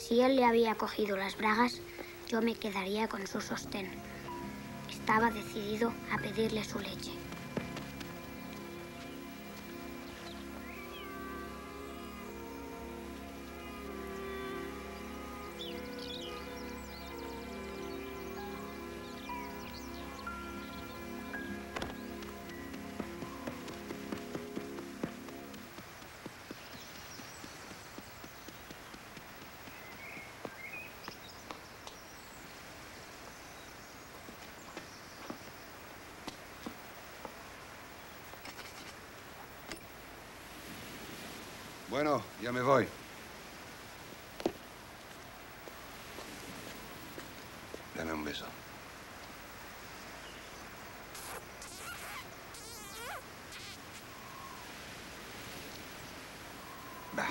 Si él le había cogido las bragas, yo me quedaría con su sostén. Estaba decidido a pedirle su leche. Bueno, ya me voy. Dame un beso. Va.